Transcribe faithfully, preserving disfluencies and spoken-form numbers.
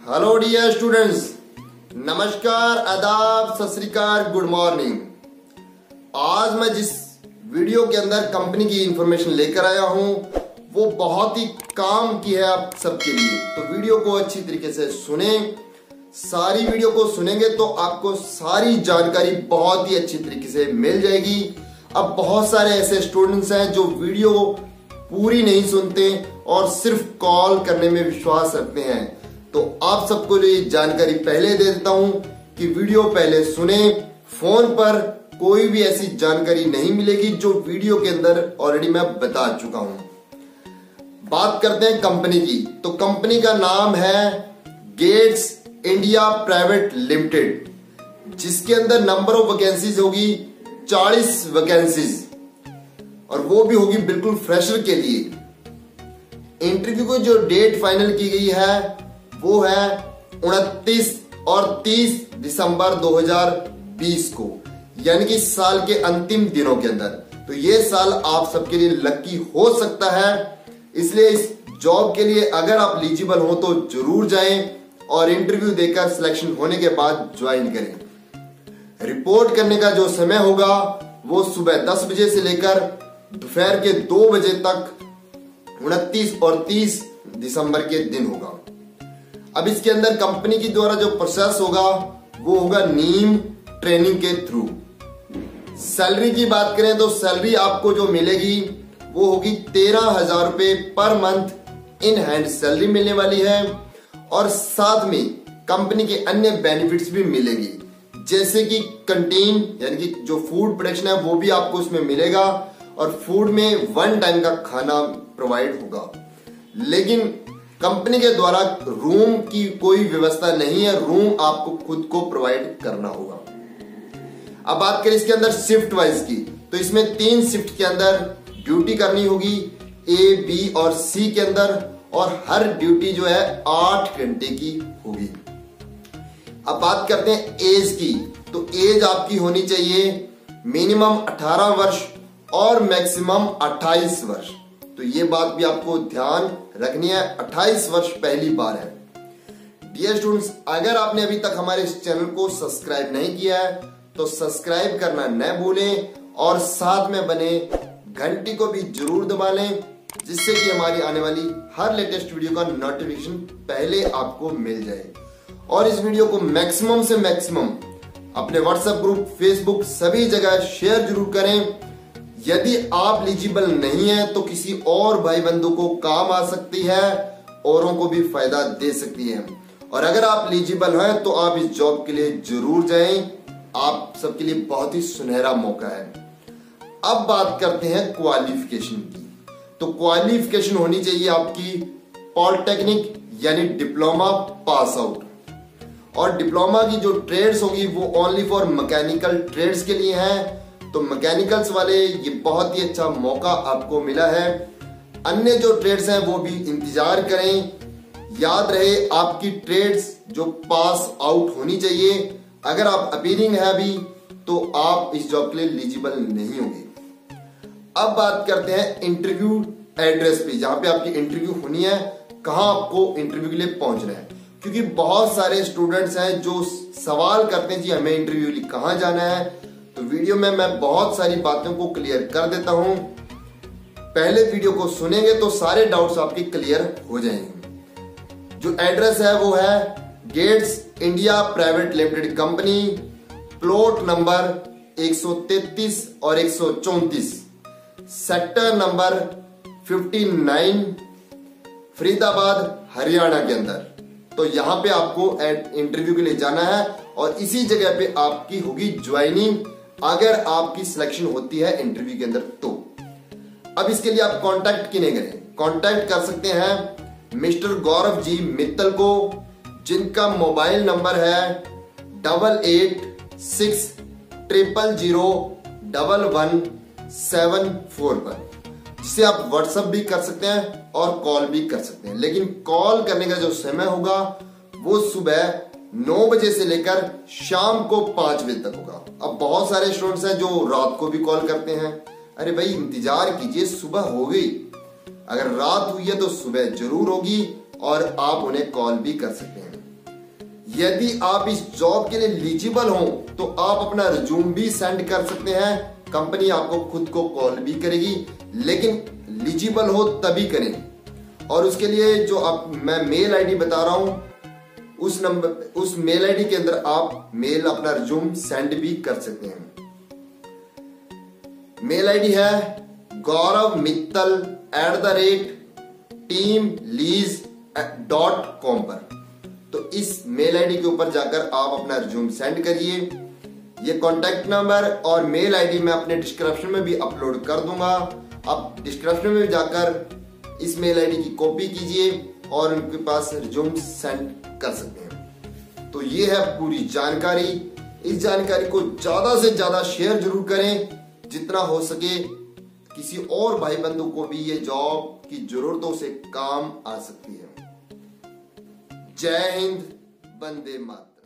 Hello dear students, नमस्कार, आदाब, सत श्री अकाल, गुड मॉर्निंग। आज मैं जिस वीडियो के अंदर कंपनी की इंफॉर्मेशन लेकर आया हूं वो बहुत ही काम की है आप सबके लिए, तो वीडियो को अच्छी तरीके से सुने। सारी वीडियो को सुनेंगे तो आपको सारी जानकारी बहुत ही अच्छी तरीके से मिल जाएगी। अब बहुत सारे ऐसे स्टूडेंट्स हैं जो वीडियो पूरी नहीं सुनते और सिर्फ कॉल करने में विश्वास रखते हैं, तो आप सबको ये जानकारी पहले दे देता हूं कि वीडियो पहले सुने। फोन पर कोई भी ऐसी जानकारी नहीं मिलेगी जो वीडियो के अंदर ऑलरेडी मैं बता चुका हूं। बात करते हैं कंपनी की, तो कंपनी का नाम है गेट्स इंडिया प्राइवेट लिमिटेड, जिसके अंदर नंबर ऑफ वैकेंसीज होगी चालीस वैकेंसीज, और वो भी होगी बिल्कुल फ्रेशर के लिए। इंटरव्यू को जो डेट फाइनल की गई है वो है उनतीस और तीस दिसंबर दो हज़ार बीस को, यानी कि साल के अंतिम दिनों के अंदर। तो ये साल आप सबके लिए लकी हो सकता है, इसलिए इस जॉब के लिए अगर आप एलिजिबल हो तो जरूर जाएं और इंटरव्यू देकर सिलेक्शन होने के बाद ज्वाइन करें। रिपोर्ट करने का जो समय होगा वो सुबह दस बजे से लेकर दोपहर के दो बजे तक उनतीस और तीस दिसंबर के दिन होगा। अब इसके अंदर कंपनी की द्वारा जो प्रोसेस होगा वो होगा नीम ट्रेनिंग के थ्रू। सैलरी की बात करें तो सैलरी आपको जो मिलेगी वो होगी तेरह हजार रुपए per month in hand salary मिलने वाली है, और साथ में कंपनी के अन्य बेनिफिट्स भी मिलेगी, जैसे कि कैंटीन यानी कि जो फूड प्रोडक्शन है वो भी आपको उसमें मिलेगा, और फूड में वन टाइम का खाना प्रोवाइड होगा। लेकिन कंपनी के द्वारा रूम की कोई व्यवस्था नहीं है, रूम आपको खुद को प्रोवाइड करना होगा। अब बात करें इसके अंदर शिफ्ट वाइज की, तो इसमें तीन शिफ्ट के अंदर ड्यूटी करनी होगी, ए, बी और सी के अंदर, और हर ड्यूटी जो है आठ घंटे की होगी। अब बात करते हैं एज की, तो एज आपकी होनी चाहिए मिनिमम अठारह वर्ष और मैक्सिमम अट्ठाईस वर्ष। तो ये बात भी आपको ध्यान रखनी है, अट्ठाईस वर्ष पहली बार है। डियर स्टूडेंट्स, अगर आपने अभी तक हमारे इस चैनल को सब्सक्राइब नहीं किया है तो सब्सक्राइब करना न भूलें, और साथ में बने घंटी को भी जरूर दबा लें, जिससे कि हमारी आने वाली हर लेटेस्ट वीडियो का नोटिफिकेशन पहले आपको मिल जाए। और इस वीडियो को मैक्सिमम से मैक्सिमम अपने व्हाट्सएप ग्रुप, फेसबुक, सभी जगह शेयर जरूर करें। यदि आप एलिजिबल नहीं है तो किसी और भाई बंधु को काम आ सकती है, औरों को भी फायदा दे सकती है। और अगर आप एलिजिबल हैं तो आप इस जॉब के लिए जरूर जाएं, आप सबके लिए बहुत ही सुनहरा मौका है। अब बात करते हैं क्वालिफिकेशन की, तो क्वालिफिकेशन होनी चाहिए आपकी पॉलिटेक्निक यानी डिप्लोमा पास आउट, और डिप्लोमा की जो ट्रेड्स होगी वो ओनली फॉर मैकेनिकल ट्रेड्स के लिए है। तो मैकेनिकल्स वाले ये बहुत ही अच्छा मौका आपको मिला है। अन्य जो ट्रेड्स हैं वो भी इंतजार करें। याद रहे आपकी ट्रेड्स जो पास आउट होनी चाहिए। अगर आप अपीयरिंग है अभी तो आप इस जॉब के लिए एलिजिबल नहीं होंगे। अब बात करते हैं इंटरव्यू एड्रेस पे, जहां पे आपकी इंटरव्यू होनी है, कहां आपको इंटरव्यू के लिए पहुंचना है, क्योंकि बहुत सारे स्टूडेंट्स हैं जो सवाल करते हैं जी हमें इंटरव्यू लिए कहां जाना है। तो वीडियो में मैं बहुत सारी बातों को क्लियर कर देता हूं। पहले वीडियो को सुनेंगे तो सारे डाउट्स आपके क्लियर हो जाएंगे। जो एड्रेस है वो है Gates India private limited company, plot number एक सौ तैंतीस और एक सौ चौंतीस, सेक्टर नंबर उनसठ, फरीदाबाद, हरियाणा के अंदर। तो यहां पे आपको इंटरव्यू के लिए जाना है, और इसी जगह पे आपकी होगी ज्वाइनिंग अगर आपकी सिलेक्शन होती है इंटरव्यू के अंदर तो। अब इसके लिए आप कांटेक्ट किन्हें करें? कांटेक्ट कर सकते हैं मिस्टर गौरव जी मित्तल को, जिनका मोबाइल नंबर है double eight six triple zero double one seven four पर, जिसे आप व्हाट्सएप भी कर सकते हैं और कॉल भी कर सकते हैं। लेकिन कॉल करने का जो समय होगा वो सुबह नौ बजे से लेकर शाम को पांच बजे तक होगा। अब बहुत सारे स्टूडेंट्स हैं जो रात को भी कॉल करते हैं। अरे भाई इंतजार कीजिए, सुबह हो गई। अगर रात हुई है तो सुबह जरूर होगी, और आप उन्हें कॉल भी कर सकते हैं। यदि आप इस जॉब के लिए एलिजिबल हो तो आप अपना रिज्यूम भी सेंड कर सकते हैं। कंपनी आपको खुद को कॉल भी करेगी, लेकिन एलिजिबल हो तभी करें। और उसके लिए जो आप मैं मेल आईडी बता रहा हूं, उस नंबर उस मेल आईडी के अंदर आप मेल अपना रिज्यूम सेंड भी कर सकते हैं। मेल आईडी है Gaurav Mittal at the rate TeamLease dot com पर। तो इस मेल आईडी के ऊपर जाकर आप अपना रिज्यूम सेंड करिए। ये कॉन्टेक्ट नंबर और मेल आईडी मैं अपने डिस्क्रिप्शन में भी अपलोड कर दूंगा। आप डिस्क्रिप्शन में जाकर इस मेल आईडी की कॉपी कीजिए और उनके पास रिज्यूम सेंड कर सकते हैं। तो ये है पूरी जानकारी। इस जानकारी को ज्यादा से ज्यादा शेयर जरूर करें, जितना हो सके। किसी और भाई बंधु को भी ये जॉब की जरूरतों से काम आ सकती है। जय हिंद, वंदे मातरम।